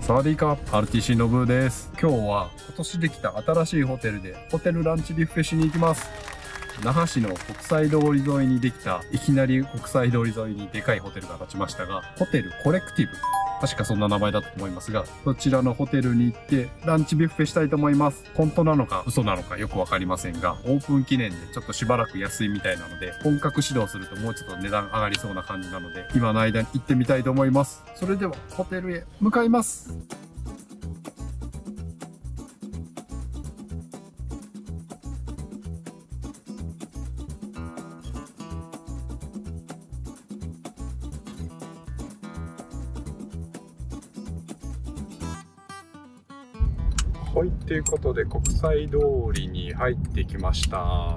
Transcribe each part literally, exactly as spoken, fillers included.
サワディーカー、アールティーシー のブーです。今日は今年できた新しいホテルでホテルランチビュッフェしに行きます。那覇市の国際通り沿いにできた、いきなり国際通り沿いにでかいホテルが建ちましたが、ホテルコレクティブ。確かそんな名前だったと思いますが、そちらのホテルに行ってランチビュッフェしたいと思います。本当なのか嘘なのかよくわかりませんが、オープン記念でちょっとしばらく安いみたいなので、本格指導するともうちょっと値段上がりそうな感じなので、今の間に行ってみたいと思います。それではホテルへ向かいます。はい、ということで国際通りに入ってきました。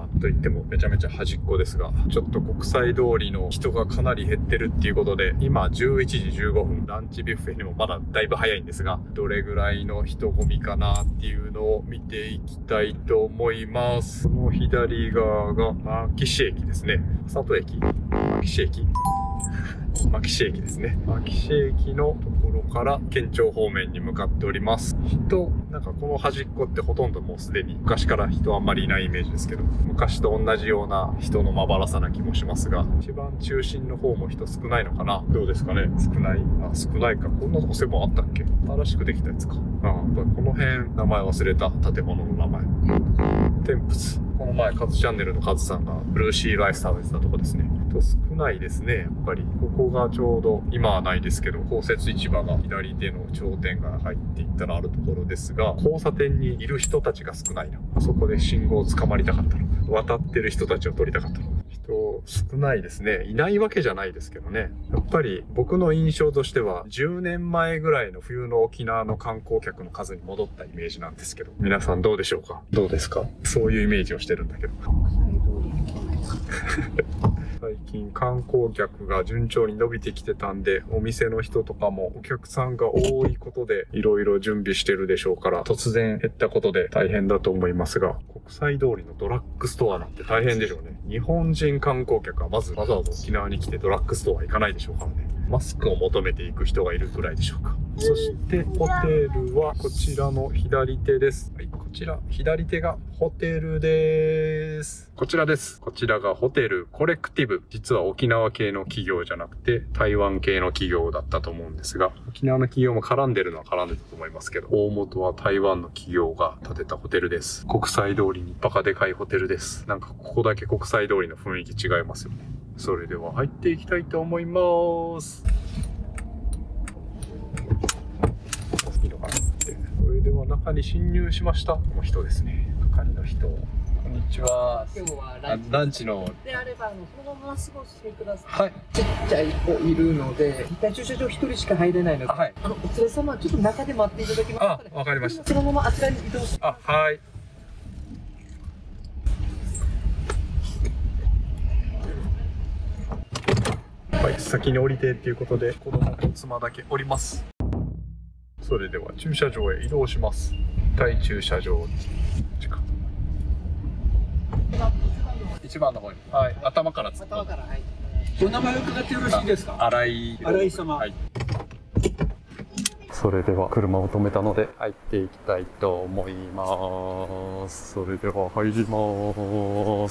と言ってもめちゃめちゃ端っこですが、ちょっと国際通りの人がかなり減ってるっていうことで、今じゅういちじじゅうごふん、ランチビュッフェにもまだだいぶ早いんですが、どれぐらいの人混みかなっていうのを見ていきたいと思います。この左側が牧志駅ですね。里駅牧志駅牧志駅ですね。牧志駅のところから県庁方面に向かっております。人、なんかこの端っこってほとんどもうすでに昔から人あんまりいないイメージですけど、昔と同じような人のまばらさな気もしますが、一番中心の方も人少ないのかな。どうですかね。少ない？あ、少ないか。こんなとこセブンあったっけ？新しくできたやつか。あ、この辺名前忘れた。建物の名前。テンプス。この前カズチャンネルのカズさんがブルーシーライス食べてたとこですね。人少ないですね、やっぱり。ここがちょうど、今はないですけど、公設市場が左手の頂点が入っていったらあるところですが、交差点にいる人たちが少ないな。あそこで信号を捕まりたかったの。渡ってる人たちを撮りたかったの。人少ないですね。いないわけじゃないですけどね。やっぱり僕の印象としては、じゅうねんまえぐらいの冬の沖縄の観光客の数に戻ったイメージなんですけど、皆さんどうでしょうか？どうですか？そういうイメージをしてるんだけど。最近観光客が順調に伸びてきてたんで、お店の人とかもお客さんが多いことでいろいろ準備してるでしょうから、突然減ったことで大変だと思いますが、国際通りのドラッグストアなんて大変でしょうね。日本人観光客はまずわざわざ沖縄に来てドラッグストア行かないでしょうからね。マスクを求めていく人がいるくらいでしょうか。そしてホテルはこちらの左手です。はい、こちら左手がホテルです。こちらです。こちらがホテルコレクティブ。実は沖縄系の企業じゃなくて台湾系の企業だったと思うんですが、沖縄の企業も絡んでるのは絡んでると思いますけど、大元は台湾の企業が建てたホテルです。国際通りにバカでかいホテルです。なんかここだけ国際通りの雰囲気違いますよね。それでは入っていきたいと思います。いいのかなって。それでは中に侵入しました。この人ですね。係の人。こんにちは。 今日はランチランチの。 であれば、あのそのまま過ごしてください。 はい。 ちっちゃい子いるので、一体駐車場一人しか入れないので、 はい。 あのお連れ様ちょっと中で待っていただけますかね。 あ、わかりました。 そのままあちらに移動して。 あ、はい。はい、先に降りてっていうことで子供と妻だけ降ります。それでは駐車場へ移動します。大駐車場一番の方に、はい、頭から突っ込む。 頭から、はい。 お名前を伺ってよろしいですか？ 新井新井様。はい。 それでは車を止めたので入っていきたいと思います。それでは入ります。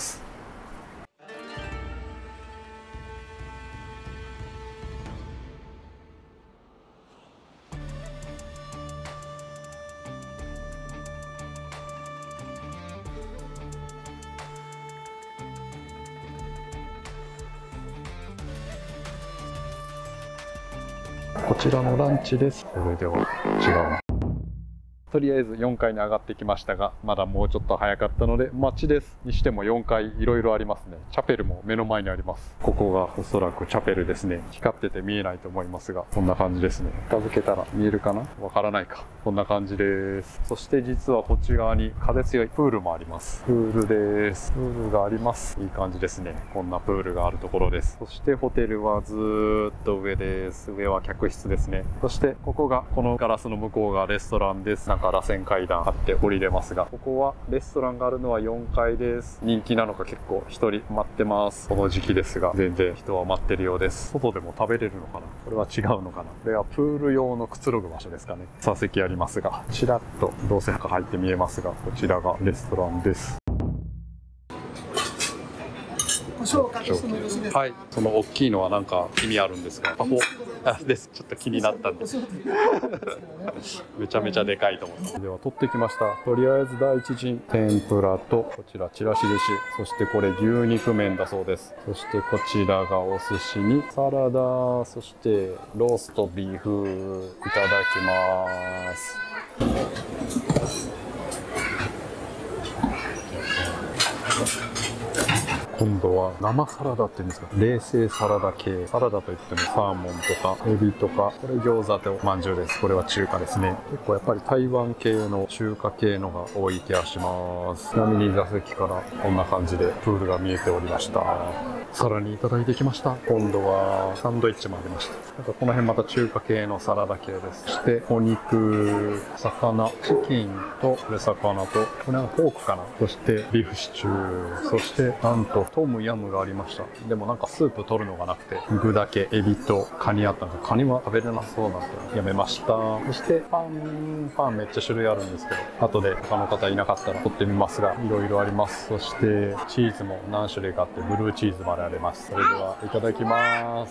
こちらのランチです。それでは違うな。とりあえずよんかいに上がってきましたが、まだもうちょっと早かったので待ちです。にしてもよんかいいろいろありますね。チャペルも目の前にあります。ここがおそらくチャペルですね。光ってて見えないと思いますが、こんな感じですね。近づけたら見えるかな？わからないか。こんな感じです。そして実はこっち側に風強いプールもあります。プールです。プールがあります。いい感じですね。こんなプールがあるところです。そしてホテルはずーっと上です。上は客室ですね。そしてここがこのガラスの向こうがレストランです。 なんか螺旋階段あって降りれますが、ここはレストランがあるのはよんかいです。人気なのか結構一人待ってます。この時期ですが、全然人は待ってるようです。外でも食べれるのかな、これは違うのかな。これはプール用のくつろぐ場所ですかね。座席ありますが、ちらっとどうせ中入って見えますが、こちらがレストランです。はい、その大きいのはなんか意味あるんですか？あ、ほあです。ちょっと気になったんです。めちゃめちゃでかいと思った。では取ってきました。とりあえず第一陣、天ぷらとこちらちらし寿司、そしてこれ牛肉麺だそうです。そしてこちらがお寿司にサラダ、そしてローストビーフいただきます。今度は生サラダっていうんですか、冷製サラダ系。サラダといってもサーモンとかエビとか、これ餃子とまんじゅうです。これは中華ですね。結構やっぱり台湾系の中華系のが多い気がします。ちなみに座席からこんな感じでプールが見えておりました。さらにいただいてきました。今度はサンドイッチもありました。なんかこの辺また中華系のサラダ系です。そしてお肉、魚、チキンとこれ魚と、これはポークかな。そしてビーフシチュー、そしてなんとトムヤムがありました。でもなんかスープ取るのがなくて、具だけエビとカニあったんで、カニは食べれなそうなんでやめました。そしてパン、パンめっちゃ種類あるんですけど、後で他の方いなかったら取ってみますが、いろいろあります。そしてチーズも何種類かあって、ブルーチーズまであります。それではいただきます。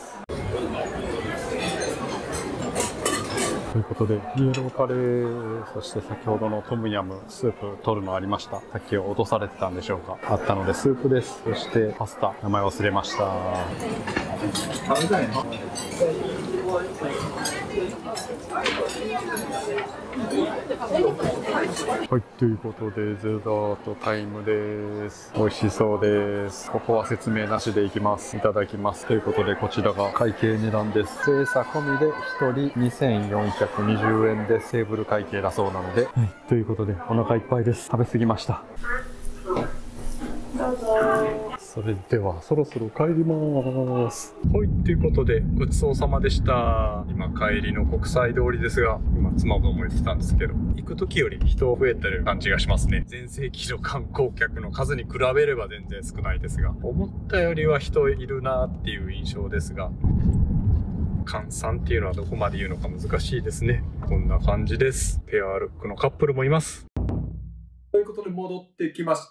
ということで、イエローカレー、そして先ほどのトムヤム、スープ取るのありました。さっき落とされてたんでしょうか。あったのでスープです。そしてパスタ、名前忘れました。食べたいの？はい、ということでデザートタイムです。美味しそうです。ここは説明なしでいきます。いただきます。ということで、こちらが会計値段です。精査込みでひとりにせんよんひゃくにじゅうえんでテーブル会計だそうなので、はい、ということでお腹いっぱいです。食べ過ぎました。どうぞ。それではそろそろ帰ります。はい、ということでごちそうさまでした。今帰りの国際通りですが、今妻とも言ってたんですけど、行く時より人増えてる感じがしますね。全盛期の観光客の数に比べれば全然少ないですが、思ったよりは人いるなっていう印象ですが、換算っていうのはどこまで言うのか難しいですね。こんな感じです。ペアルックのカップルもいます。ということで戻ってきました。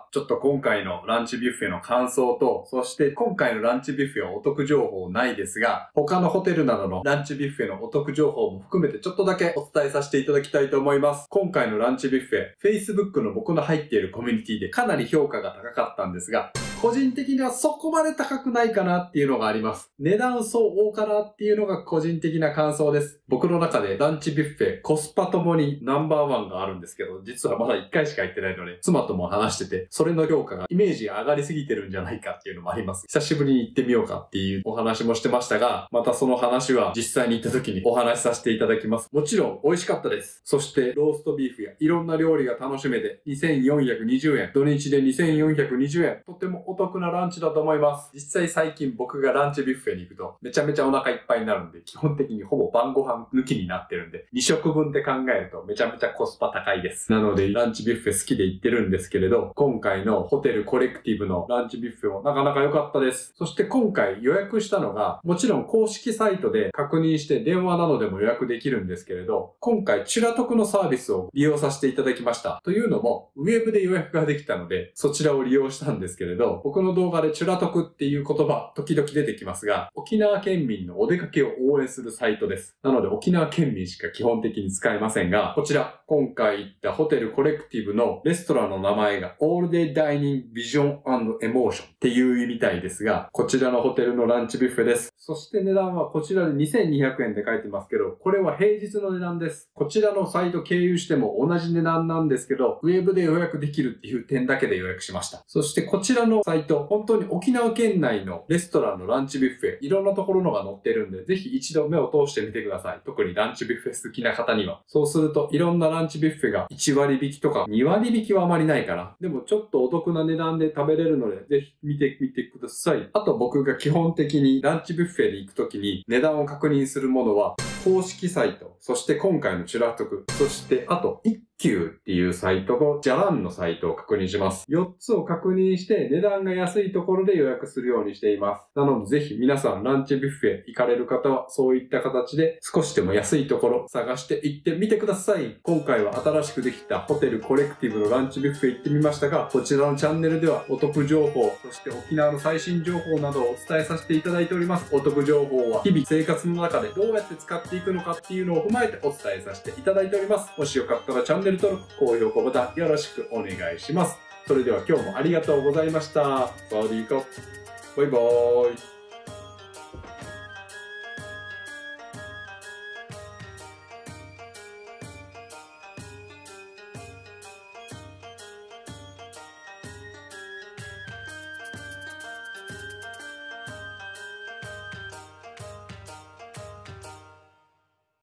ちょっと今回のランチビュッフェの感想と、そして今回のランチビュッフェはお得情報ないですが、他のホテルなどのランチビュッフェのお得情報も含めてちょっとだけお伝えさせていただきたいと思います。今回のランチビュッフェ、Facebook の僕の入っているコミュニティでかなり評価が高かったんですが、個人的にはそこまで高くないかなっていうのがあります。値段相応かなっていうのが個人的な感想です。僕の中でランチビュッフェ、コスパともにナンバーワンがあるんですけど、実はまだいっかいしか行ってないので、妻とも話してて、それの評価がイメージが上がりすぎてるんじゃないかっていうのもあります。久しぶりに行ってみようかっていうお話もしてましたが、またその話は実際に行った時にお話しさせていただきます。もちろん美味しかったです。そしてローストビーフやいろんな料理が楽しめてにせんよんひゃくにじゅうえん、土日でにせんよんひゃくにじゅうえん、とてもお得なランチだと思います。実際最近僕がランチビュッフェに行くとめちゃめちゃお腹いっぱいになるんで、基本的にほぼ晩ご飯抜きになってるんで、に食分で考えるとめちゃめちゃコスパ高いです。なのでランチビュッフェ好きで行ってるんですけれど、今回のホテルコレクティブのランチビュッフェもなかなか良かったです。そして今回予約したのが、もちろん公式サイトで確認して電話などでも予約できるんですけれど、今回チュラトクのサービスを利用させていただきました。というのも、ウェブで予約ができたので、そちらを利用したんですけれど、僕の動画でチュラトクっていう言葉、時々出てきますが、沖縄県民のお出かけを応援するサイトです。なので沖縄県民しか基本的に使えませんが、こちら、今回行ったホテルコレクティブのレストランの名前がオールデイダイニングビジョン&エモーションっていう意味みたいですが、こちらのホテルのランチビュッフェです。そして値段はこちらでにせんにひゃくえんって書いてますけど、これは平日の値段です。こちらのサイト経由しても同じ値段なんですけど、ウェブで予約できるっていう点だけで予約しました。そしてこちらのサイト、本当に沖縄県内のレストランのランチビュッフェ、いろんなところのが載ってるんで、ぜひ一度目を通してみてください。特にランチビュッフェ好きな方には。そうするといろんなランチビュッフェがいちわりびきとかにわりびきはあまりないかな。でもちょっとお得な値段で食べれるので、ぜひ見てみてください。あと僕が基本的にランチビュッフェで行くときに値段を確認するものは、公式サイト、 そして今回のチュラトク、そしてあと一休っていうサイトとじゃらんのサイトを確認します。よっつを確認して値段が安いところで予約するようにしています。なのでぜひ皆さんランチビュッフェ行かれる方はそういった形で少しでも安いところ探して行ってみてください。今回は新しくできたホテルコレクティブのランチビュッフェ行ってみましたが、こちらのチャンネルではお得情報、そして沖縄の最新情報などをお伝えさせていただいております。お得情報は日々生活の中でどうやって使っていくのかっていうのを踏まえてお伝えさせていただいております。もしよかったらチャンネル登録、高評価ボタンよろしくお願いします。それでは今日もありがとうございました。サワディーカップ。バイバーイ。